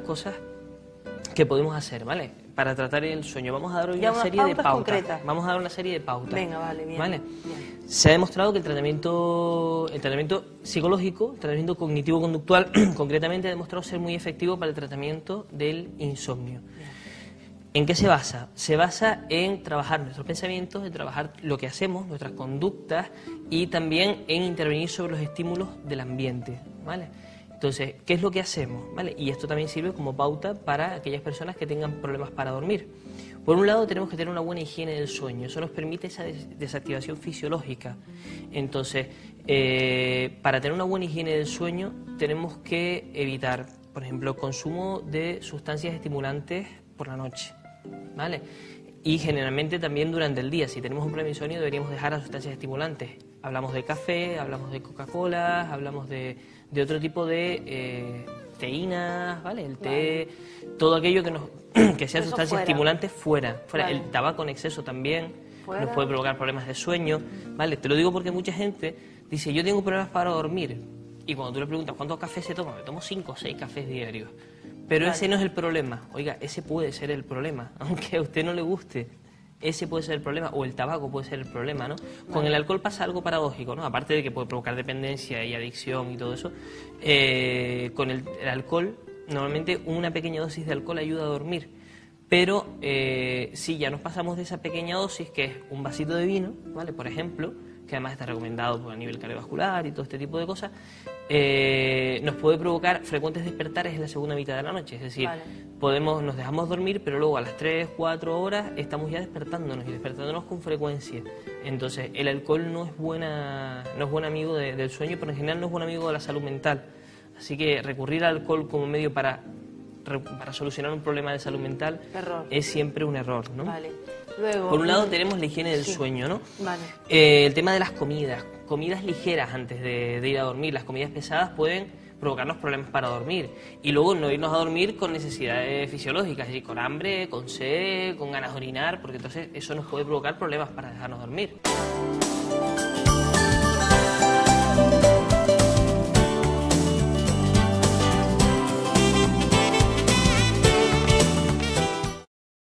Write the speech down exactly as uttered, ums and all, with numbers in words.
cosas que podemos hacer, ¿vale? Para tratar el sueño. Vamos a dar hoy Ya una unas serie de pautas pautas. concretas. Vamos a dar una serie de pautas. Venga, vale, bien. ¿Vale? Bien. Se ha demostrado que el tratamiento, el tratamiento psicológico, el tratamiento cognitivo-conductual, concretamente ha demostrado ser muy efectivo para el tratamiento del insomnio. Bien. ¿En qué se basa? Se basa en trabajar nuestros pensamientos, en trabajar lo que hacemos, nuestras conductas y también en intervenir sobre los estímulos del ambiente, ¿vale? Entonces, ¿qué es lo que hacemos? ¿Vale? Y esto también sirve como pauta para aquellas personas que tengan problemas para dormir. Por un lado, tenemos que tener una buena higiene del sueño. Eso nos permite esa des desactivación fisiológica. Entonces, eh, para tener una buena higiene del sueño, tenemos que evitar, por ejemplo, el consumo de sustancias estimulantes por la noche, ¿vale? Y generalmente también durante el día. Si tenemos un problema de insomnio, deberíamos dejar las sustancias estimulantes. Hablamos de café, hablamos de Coca-Cola, hablamos de, de otro tipo de eh, teínas, ¿vale? El té, vale. Todo aquello que, nos, que sea sustancias fuera. estimulantes fuera. fuera. Vale. El tabaco en exceso también Fuera. nos puede provocar problemas de sueño, ¿vale? Te lo digo porque mucha gente dice, yo tengo problemas para dormir. Y cuando tú le preguntas, ¿cuántos cafés se toma? Me tomo cinco o seis cafés diarios. Pero vale. Ese no es el problema. Oiga, ese puede ser el problema, aunque a usted no le guste. Ese puede ser el problema, o el tabaco puede ser el problema, ¿no? Vale. Con el alcohol pasa algo paradójico, ¿no? Aparte de que puede provocar dependencia y adicción y todo eso, eh, con el, el alcohol, normalmente una pequeña dosis de alcohol ayuda a dormir. Pero eh, si ya nos pasamos de esa pequeña dosis, que es un vasito de vino, ¿vale? Por ejemplo, que además está recomendado pues, a nivel cardiovascular y todo este tipo de cosas, eh, nos puede provocar frecuentes despertares en la segunda mitad de la noche. Es decir, vale. podemos, nos dejamos dormir, pero luego a las tres, cuatro horas estamos ya despertándonos y despertándonos con frecuencia. Entonces, el alcohol no es, buena, no es buen amigo de, del sueño, pero en general no es buen amigo de la salud mental. Así que recurrir al alcohol como medio para, para solucionar un problema de salud mental error. Es siempre un error, ¿no? Vale. Luego, por un lado tenemos la higiene del sí. sueño, ¿no? Vale. Eh, el tema de las comidas, comidas ligeras antes de, de ir a dormir. Las comidas pesadas pueden provocarnos problemas para dormir y luego no irnos a dormir con necesidades fisiológicas, es decir, con hambre, con sed, con ganas de orinar, porque entonces eso nos puede provocar problemas para dejarnos dormir.